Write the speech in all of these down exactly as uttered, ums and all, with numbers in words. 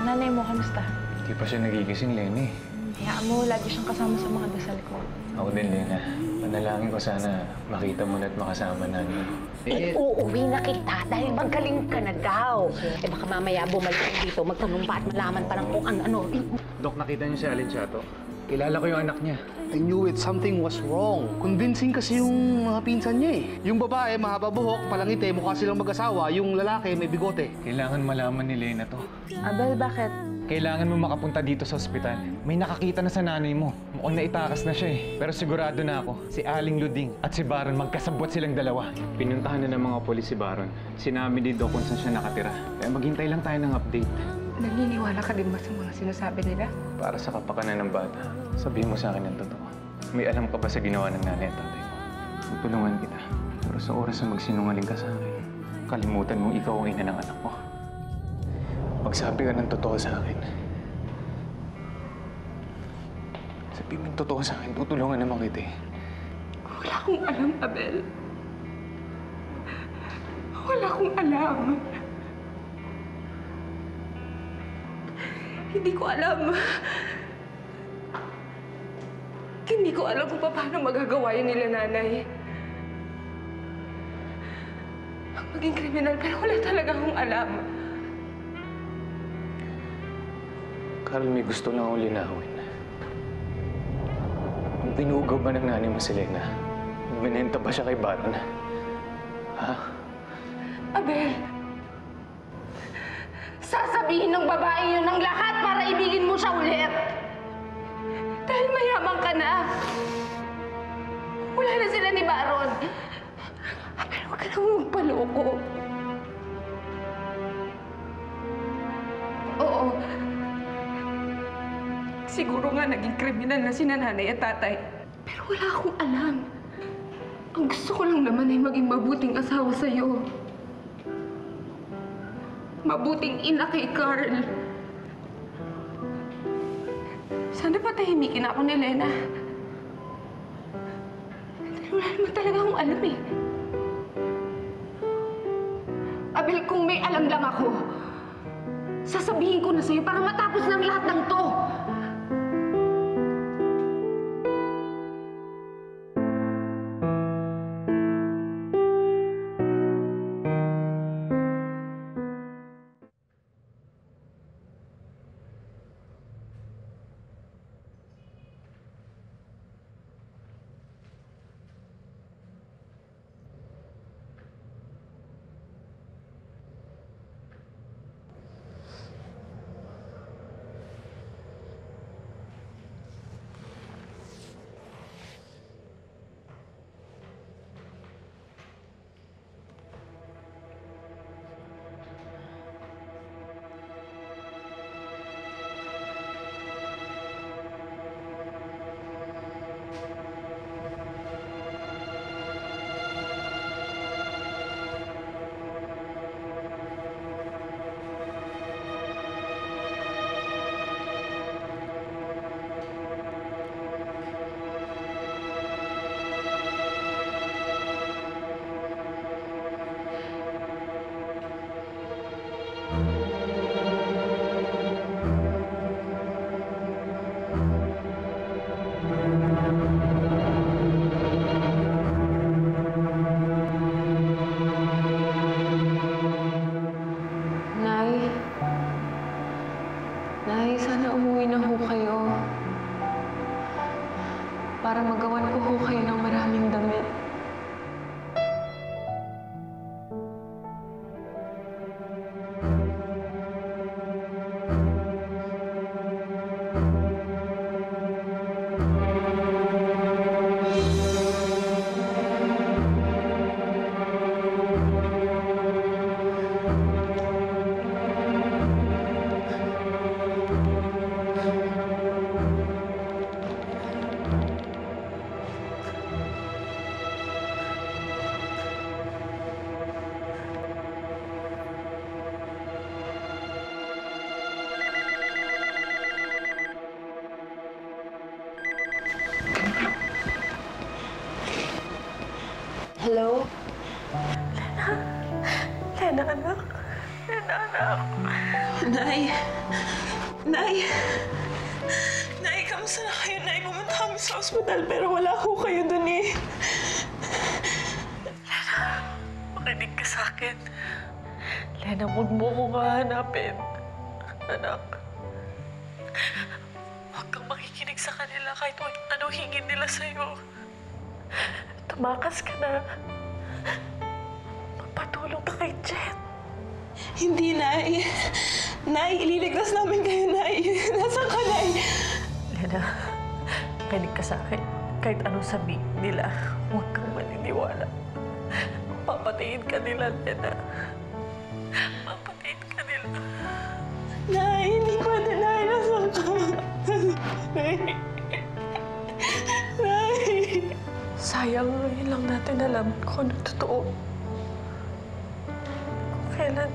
nanay mo, kamusta? Hindi pa siya nagigising, Lena eh. Hayaan mo, lagi siyang kasama sa mga dasal ko. Ako din, Lena. Panalangin ko sana makita mo na at makasama namin. Eh, uuwi na kita dahil magaling ka na daw. Eh baka mamaya bumalik ka dito, magtanong pa at malaman pa ng kung ano-ano. Dok, nakita niyo si Alin Chato. Kilala ko yung anak niya. I knew it. Something was wrong. Convincing kasi yung mga pinsan niya eh. Yung babae, mahaba buhok, palangiti, mukha silang mag-asawa. Yung lalaki, may bigote. Kailangan malaman ni Lena to. Abel, bakit? Kailangan mo makapunta dito sa ospital. May nakakita na sa nanay mo. Mukhang naitakas na siya eh. Pero sigurado na ako, si Aling Luding at si Baron magkasabwat silang dalawa. Pinuntahan na ng mga polis si Baron. Sinabi ni Doc kung saan siya nakatira. Kaya maghintay lang tayo ng update. Naniniwala ka din ba sa mga sinasabi nila? Para sa kapakanan ng bata, sabihin mo sa akin ang totoo. May alam ka ba sa ginawa ng nanay at tatay mo? Tutulungan kita. Pero sa oras na magsinungaling ka sa akin, kalimutan mong ikaw ang ina ng anak mo. Magsabi ka ng totoo sa akin. Sabi mo yung totoo sa akin, tutulungan naman kita eh. Wala akong alam, Abel. Wala akong alam. Hindi ko alam. Hindi ko alam kung paano magagawa yun nila, nanay. Ang maging kriminal, pero wala talaga akong alam. Carl, may gusto lang akong linawin. Binuugaw ba ng nanay mo si Lena? Binenta ba siya kay Baron? Ha? Abel! Sasabihin ng babae yun ng lahat para ibigin mo siya ulit! Dahil mayaman ka na! Wala na sila ni Baron! Abel, huwag ka nang magpaloko. Oo. Siguro nga naging kriminal na si nanay at tatay. Pero wala akong alam. Ang gusto ko lang naman ay maging mabuting asawa sa'yo. Mabuting ina kay Carl. Sana patahimikin ako ni Lena. Dahil wala naman talaga akong alam eh. Abel, kung may alam lang ako, sasabihin ko na sa'yo para matapos ng lahat ng to. Para magawan ko ho kayo ng maraming damit. Hello? Lena? Lena, anak? Lena, anak? Nay! Nay! Nay, kamusta na kayo, Nay? Pumunta kami sa ospital pero wala ko kayo dun eh. Lena, makinig ka sa akin. Lena, huwag mo kong hahanapin. Anak, huwag kang makikinig sa kanila kahit ano hingin nila sa'yo. Tumakas ka na. Magpatulong ka kay Jet. Hindi, Nay. Nay, ililigtas namin kayo, Nay. Nasaan ka, Nay? Lena, makinig ka sa akin. Kahit anong sabihin nila, huwag kang maniniwala. Papatayin ka nila, Lena. Papatayin ka nila. Nay, hindi pwede, Nay. Nasaan ka? Nay. Nay. Sayang, ngayon lang natin alam kung ano totoo. Kung kailan...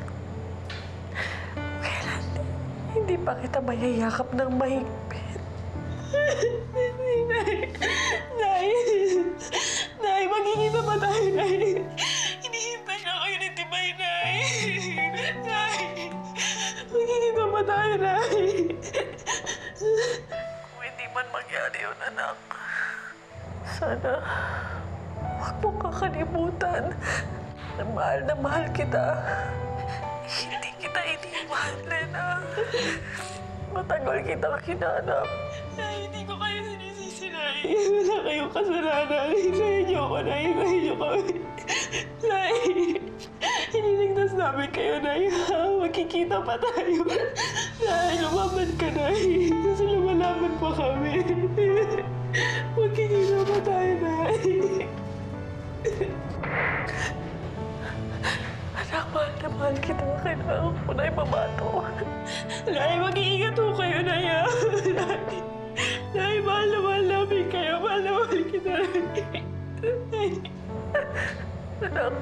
Kailan... Hindi pa kita mayayakap ng mahigpit. Nay. Nay. Nay, magkikita pa tayo, Nay. Hinihintay na kayo ni Tibay, Nay. Nay. Magkikita pa tayo, Nay. Kung hindi man mangyari yun, anak, sana huwag mong kakalimutan na mahal na mahal kita. Hindi kita iniwan, Lena. Matagal kitang hinanap. Nay, hindi ko kayo sinisisi, Nay. Wala kayong kasalanan. Sa inyo ko, Nay. Sa inyo kami. Nay, iniligtas namin kayo, Nay. Magkikita pa tayo. Nay, lumaban ka, Nay. Kasi lumalaban pa kami. Magkikita pa tayo, Nay. Anak, mahal na mahal kita. Kailangan ko na ipabato. Nay, mag-iingat ho kayo, Nay. Nay, Nay, mahal na mahal namin kayo. Mahal na mahal kita. Nay. Anak.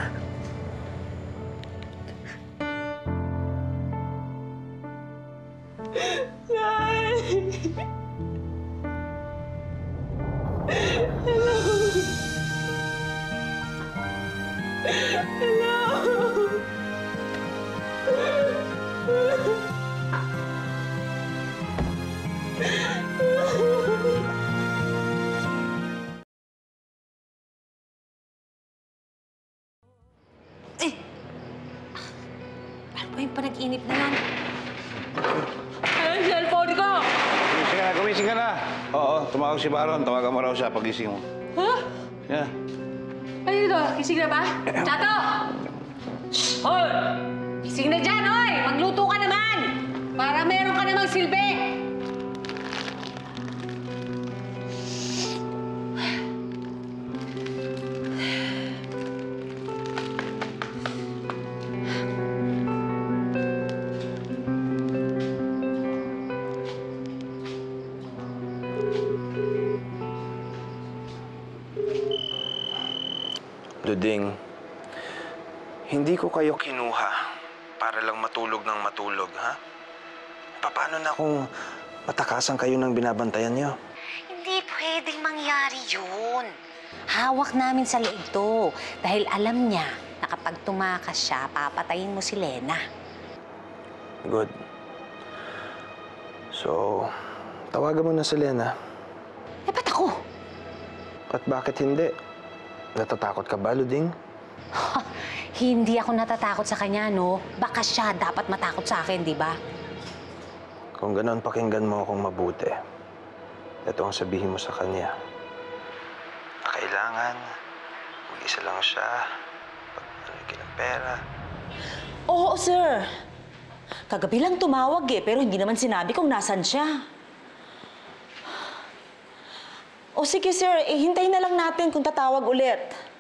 Nay. Hello. Hello. Eh! Ano ba yung panag-inip na yan? Ay, cellphone ko! Gumising ka na, gumising ka na. Oo, tumawag si Baron. Tawagan mo raw siya pagising mo. Ha? Yeah. Ano ito? Kising na ba? Chato! Hoy! Kising na dyan, hoy! Magluto ka naman! Para meron ka namang silbi! Luding, hindi ko kayo kinuha para lang matulog ng matulog, ha? Paano na kung matakasan kayo ng binabantayan niyo? Hindi pwedeng mangyari yun. Hawak namin sa leeg to. Dahil alam niya na kapag tumakas siya, papatayin mo si Lena. Good. So, tawagan mo na si Lena. Eh, ba't ako? At bakit hindi? Natatakot ka ba, Luding? Hindi ako natatakot sa kanya, no? Baka siya dapat matakot sa akin, di ba? Kung ganon, pakinggan mo akong mabuti. Ito ang sabihin mo sa kanya. Na kailangan, mag-isa lang siya, pag-alagin ng pera. Oo, sir. Kagabi lang tumawag eh, pero hindi naman sinabi kung nasan siya. O sige, sir. Eh, hintayin na lang natin kung tatawag ulit.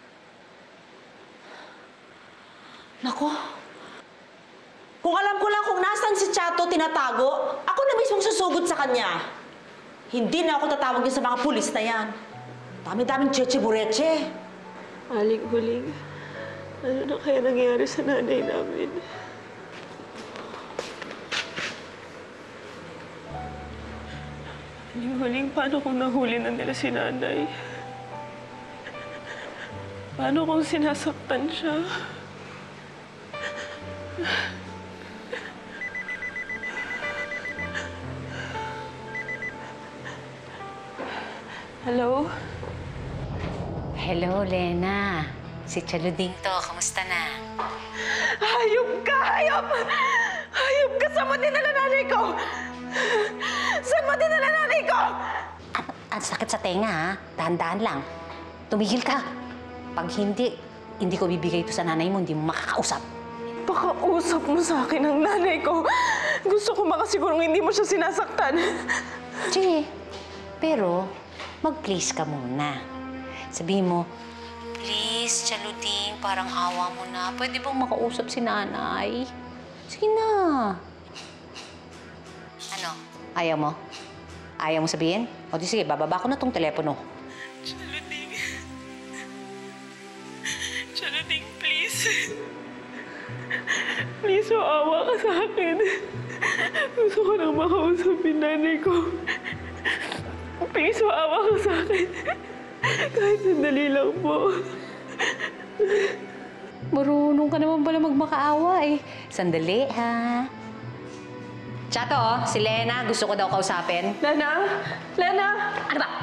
Nako. Kung alam ko lang kung nasan si Chato tinatago, ako na mismong susugod sa kanya. Hindi na ako tatawag din sa mga pulis na yan. Dami-daming cheche-bureche. Aling huling, ano na kaya nangyari sa nanay namin? Aling huling, paano kung nahuli na nila si nanay? Paano kung sinasaktan siya? Hello? Hello, Lena. Si Chaluding to. Kamusta na? Hayop ka! Hayop! Hayop ka! Saan mo dinala nanay ko? Saan mo dinala nanay ko? Ang, ang sakit sa tenga, ha? Dahan-dahan lang. Tumigil ka. Pag hindi, hindi ko bibigay ito sa nanay mo, hindi mo makakausap. Pakausap mo sa akin ang nanay ko. Gusto ko makasigurong hindi mo siya sinasaktan. Sige. Pero, mag-please ka muna. Sabihin mo, please, Chaluding, parang awa mo na. Pwede bang makausap si nanay? Sige na. Ano? Ayaw mo? Ayaw mo sabihin? O di sige, bababa ko na tong telepono. Chaluding. Chaluding, please. Please, maawa ka sa akin. Gusto ko nang makausap yung nanay ko. Please, maawa ka sa akin. Kahit sandali lang po. Marunong ka naman pala magmakaawa eh. Sandali, ha? Chato, si Lena, gusto ko daw kausapin. Lena? Lena? Ano ba?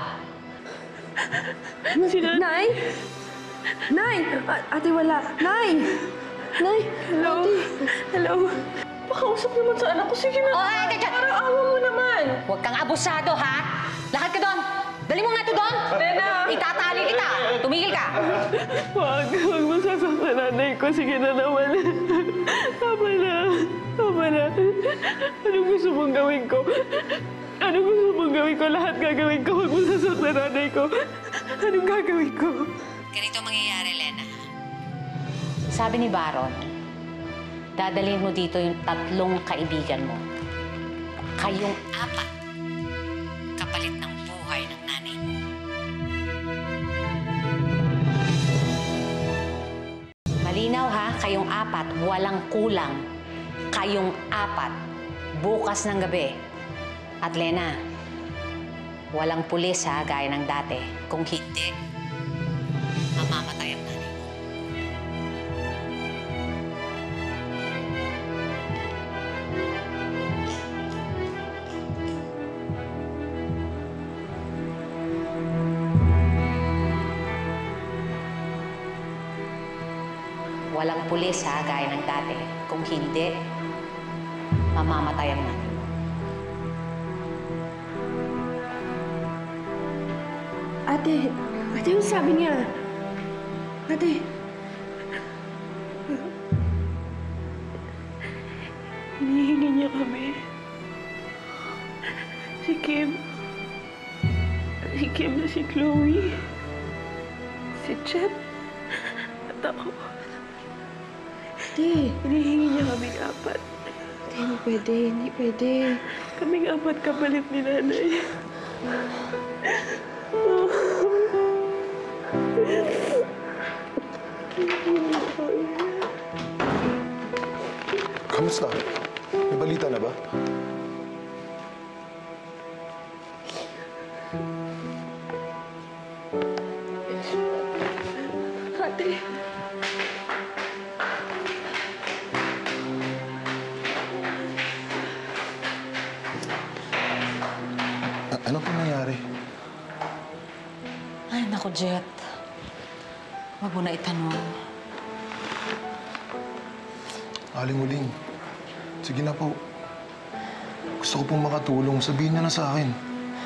Sina... Nay? Nay! A- ate, wala. Nay! Nay! Hello? Hello? Pakausap naman sa anak ko. Sige na. Oh, ay, ay, ay. Parang awa mo naman. Huwag kang abusado, ha? Lakad ka doon! Dali mo nga ito doon! Lena! Itatali kita! Tumigil ka! Huwag. Huwag mo sasaktan nanay ko. Sige na naman. Tama na. Tama na. Anong gusto mong gawin ko? Anong gusto mong gawin ko? Lahat gagawin ko. Huwag mo sasaktan nanay ko. Anong gagawin ko? Ganito mangyayari, Lena. Sabi ni Baron, dadalhin mo dito yung tatlong kaibigan mo. Kayong apat. Kapalit ng buhay ng nanay mo. Malinaw ha, kayong apat, walang kulang. Kayong apat, bukas ng gabi. At Lena, walang pulis ha, gaya ng dati. Kung hindi, mamamatay ang nanay mo. Walang pulis ha, gaya ng dati. Kung hindi, mamamatay ang nanay mo. Ate! Ate, yung sabi niya? Ate! Hinihingi niya kami. Si Kim. Si Kim na si Chloe. Si Chet. At ako. Ate! Hinihingi niya kaming apat. Ate, hindi pwede. Hindi pwede. Kaming apat kapalit ni nanay. Kamusta? May balita na ba? Ate. A- ano pong nangyari? Ay, naku, Jet. Huwag mo na itanong. Aling Uling, sige na po. Gusto ko pong makatulong. Sabihin niya na sa akin.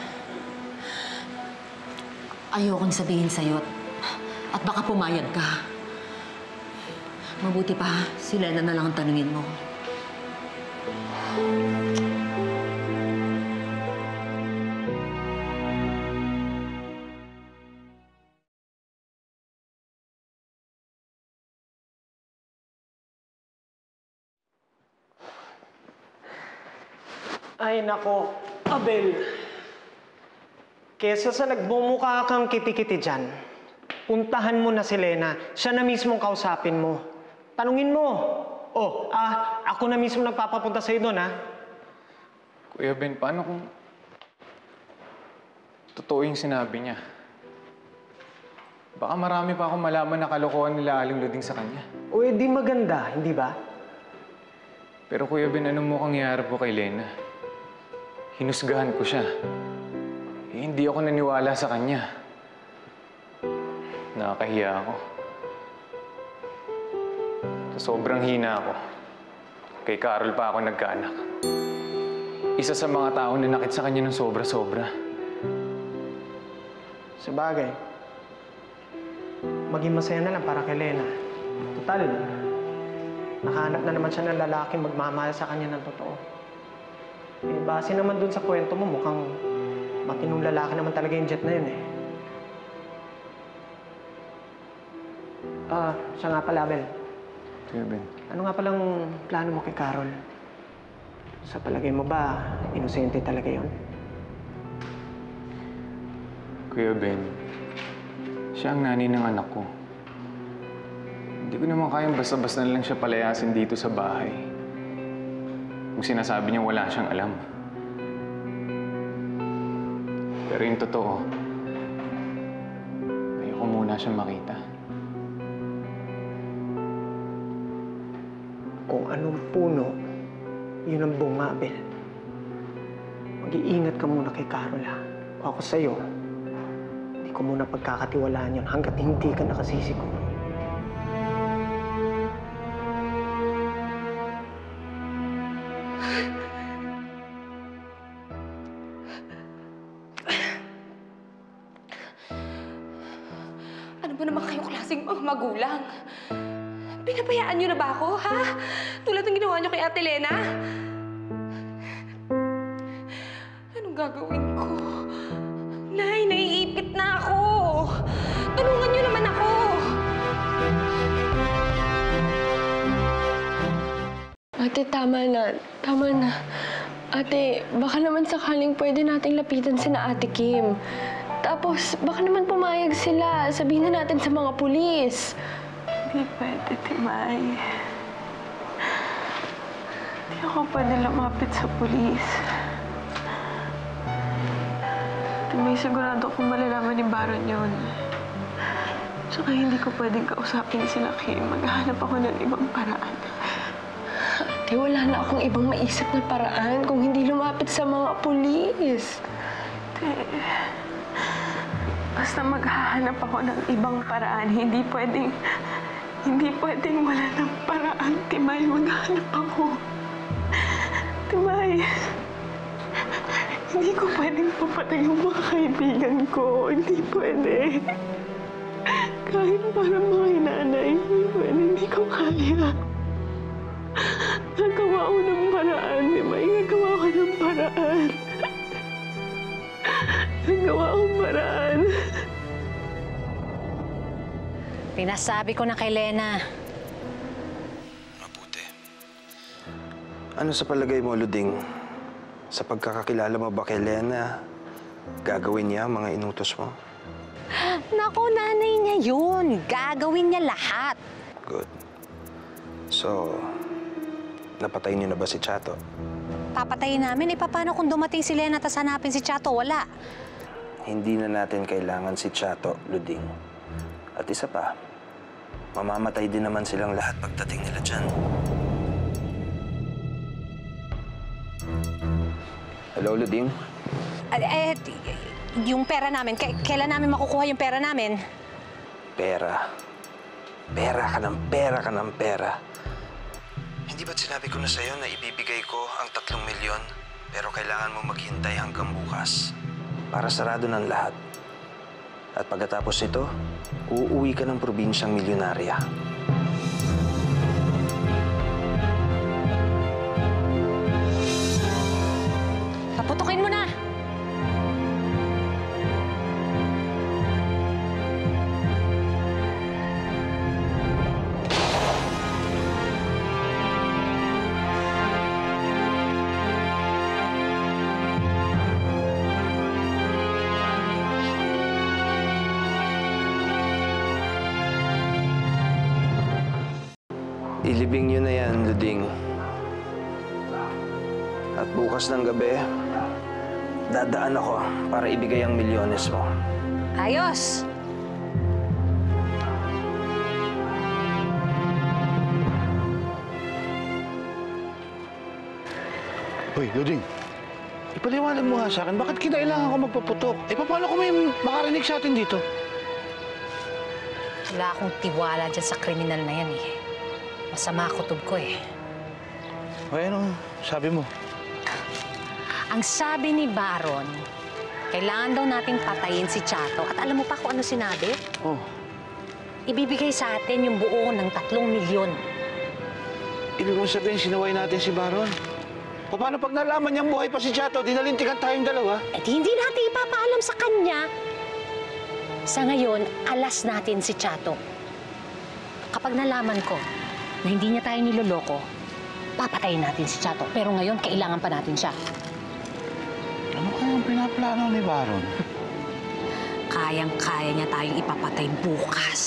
Ayokong sabihin sa'yo at baka pumayag ka. Mabuti pa, si Lena na lang ang tanungin mo. Ay nako, Abel. Kesa sa nagmumukha kang kiti-kiti dyan, puntahan mo na si Lena. Siya na mismong kausapin mo. Tanungin mo. Oh, ah, ako na mismo nagpapapunta sa'yo doon, ha? Kuya Ben, paano kung totoo yung sinabi niya? Baka marami pa akong malaman na kalokohan nila Aling Luding sa kanya. O, edi maganda, hindi ba? Pero Kuya Ben, anong mukhang nangyari po kay Lena? Hinusgahan ko siya. Eh, hindi ako naniwala sa kanya. Nakakahiya ako. Sa sobrang hina ako, kay Carol pa ako nagkaanak. Isa sa mga taong nanakit sa kanya ng sobra-sobra. Sabagay, maging masaya na lang para kay Lena. Total, nakahanap na naman siya ng lalaking magmamahal sa kanya ng totoo. Eh, base naman dun sa kwento mo, mukhang matinong lalaki naman talaga yung jet na yun eh. Ah, siya nga pala, Bel. Kuya Ben. Ano nga palang plano mo kay Carol? Sa palagay mo ba, inosente talaga yun? Kuya Ben, siya ang nanay ng anak ko. Hindi ko naman kayang basta-basta na lang siya palayasin dito sa bahay. Kung sinasabi niya wala siyang alam. Pero yung totoo, ayoko muna siyang makita. Kung anong puno, yun ang bunga, Bel. Mag-iingat ka muna kay Carol, ha? O ako sa'yo, hindi ko muna pagkakatiwalaan yun hanggat hindi ka nakasisi ko. Ano ba naman kayong klaseng mga magulang? Pinabayaan niyo na ba ako, ha? Tulad ng ginawa niyo kay Ate Lena? Anong gagawin ko? Nay, naiipit na ako! Tulungan niyo naman ako! Ate, tama na. Tama na. Ate, baka naman sakaling pwede nating lapitan sina Ate Kim. Tapos, baka naman pumayag sila. Sabihin na natin sa mga pulis. Hindi pwede, Timay. Hindi ako pwede lumapit sa pulis. Timay, sigurado kung malalaman ni Baron yun. Tsaka hindi ko pwedeng kausapin sila, Kim. Maghahanap ako ng ibang paraan. Ate, wala na akong ibang maisip na paraan kung hindi lumapit sa mga pulis. Ate, basta maghahanap ako ng ibang paraan. Hindi pwedeng... Hindi pwedeng wala ng paraan, Timay. Maghanap ako. Timay. Hindi ko pwedeng papatay yung mga kaibigan ko. Hindi pwede. Kahit para mga nanay, hindi pwede. Hindi ko kaya. Nagawa ko ng paraan, Timay. Nagawa ko ng paraan. Nagawa akong paraan. Pinasabi ko na kay Lena. Mabuti. Ano sa palagay mo, Luding? Sa pagkakakilala mo ba kay Lena, gagawin niya ang mga inutos mo? Naku, nanay niya yun. Gagawin niya lahat. Good. So, napatay niyo na ba si Chato? Papatayin namin. E, paano kung dumating si Lena at hanapin si Chato? Wala. Hindi na natin kailangan si Chato, Luding. At isa pa, mamamatay din naman silang lahat pagdating nila dyan. Hello, Luding? Eh, yung pera namin, k- kailan namin makukuha yung pera namin? Pera. Pera ka ng pera ka ng pera. Hindi ba't sinabi ko na sa'yo na ibibigay ko ang tatlong milyon, pero kailangan mo maghintay hanggang bukas para sarado ng lahat. At pagkatapos nito, uuwi ka ng probinsyang milyonarya. Paputukin mo na! Ilibing niyo na yan, Luding. At bukas ng gabi, dadaan ako para ibigay ang milyones mo. Ayos! Hoy, Luding. Ipaliwanag mo nga sa akin, bakit kinailangan ko magpaputok? Eh, paano kung may makarinig sa atin dito? Wala akong tiwala dyan sa kriminal na yan eh. Masama kutob ko eh. O, anong sabi mo? Ang sabi ni Baron, kailangan daw nating patayin si Chato. At alam mo pa kung ano sinabi? Oh. Ibibigay sa atin yung buo ng tatlong milyon. Ibig mong sabihin, sinaway natin si Baron? O paano pag nalaman niyang buhay pa si Chato, dinalintikan tayong dalawa? Eh di hindi natin ipapaalam sa kanya. Sa ngayon, alas natin si Chato. Kapag nalaman ko na hindi niya tayo niloloko, papatayin natin si Chato. Pero ngayon, kailangan pa natin siya. Ano kayang pinaplano ni Baron? Kayang-kaya niya tayong ipapatay bukas.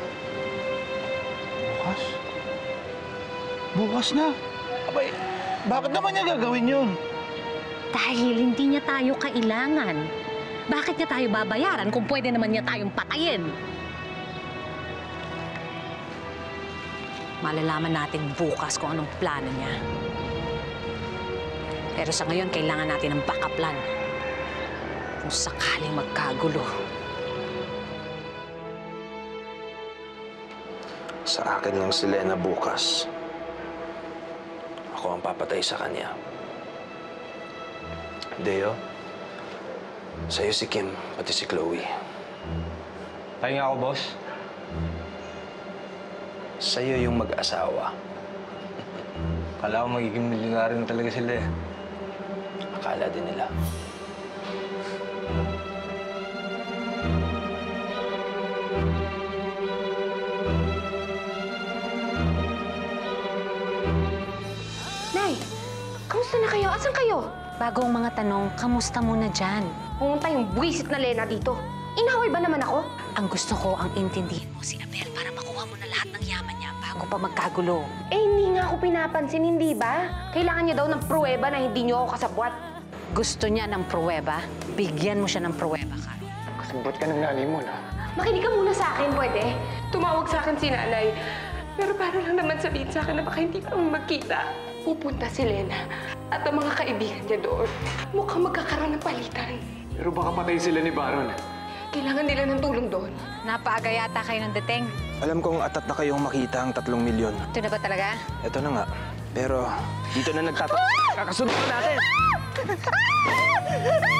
Bukas? Bukas na? Abay, bakit naman niya gagawin yun? Dahil hindi niya tayo kailangan. Bakit niya tayo babayaran kung pwede naman niya tayong patayin? Malalaman natin bukas kung anong plano niya. Pero sa ngayon, kailangan natin ng backup plan. Kung sakaling magkagulo. Sa akin lang si Lena bukas. Ako ang papatay sa kanya. Deo, sa'yo si Kim, pati si Chloe. Tayo nga ako, boss. Sa'yo yung mag-asawa. Kala ko magiging milyonaryo na talaga sila eh. Akala din nila. Nay, kamusta na kayo? Asan kayo? Bago ang mga tanong, kamusta muna dyan? Pumunta yung buwisit na Lena dito. Inaway ba naman ako? Ang gusto ko, ang intindihin mo si Abel para makuha mo na lahat ng yaman niya bago pa magkagulo. Eh, hindi nga ako pinapansin, hindi ba? Kailangan niya daw ng pruweba na hindi niyo ako kasabwat. Gusto niya ng pruweba? Bigyan mo siya ng pruweba, Karo. Kasabot ka ng nanay mo, na. Makinig ka muna sa akin, pwede? Tumawag sa akin si nanay. Pero paano lang naman sabihin sa akin na baka hindi kami magkita? Pupunta si Lena at ang mga kaibigan niya doon. Mukhang magkakaroon ng palitan. Pero baka patay sila ni Baron. Kailangan nila ng tulong doon. Napaaga yata kayo ng dating. Alam kong atat na kayong makita ang tatlong milyon. Ito na ba talaga? Ito na nga. Pero dito na nagtata... Kakasunod na natin!